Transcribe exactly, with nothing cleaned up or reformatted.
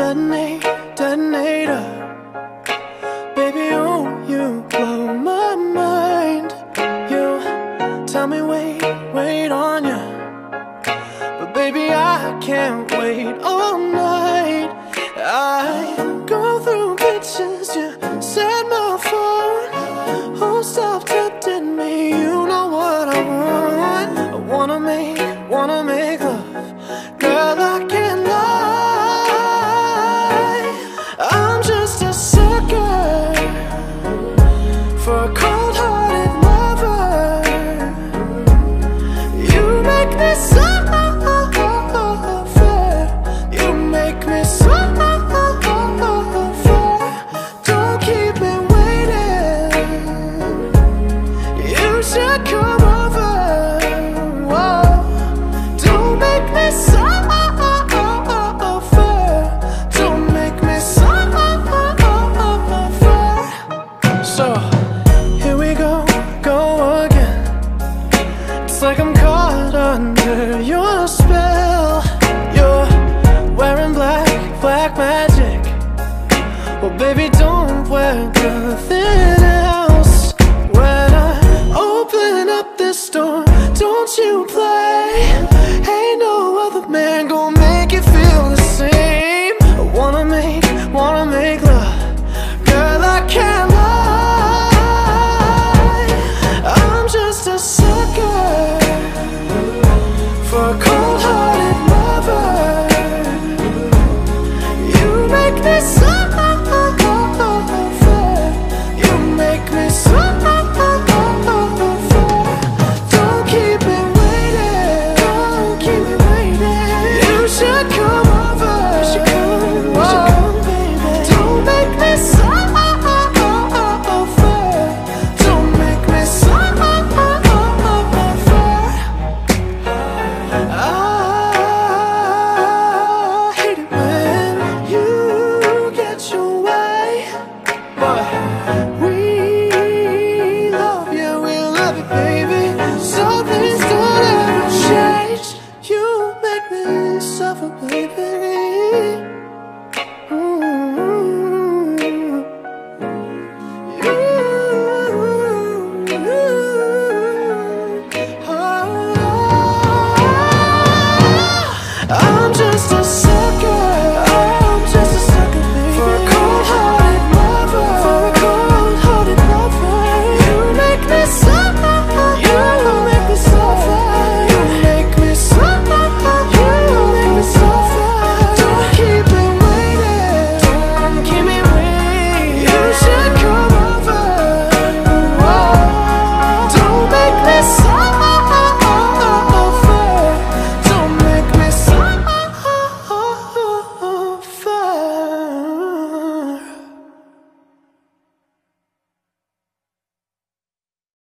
detonate, detonator. Baby, oh, you blow my mind. You tell me wait, wait on ya, but baby, I can't wait all night. I go through pictures you set my phone. Oh, stop tempting me, you know what I want. I wanna make, wanna make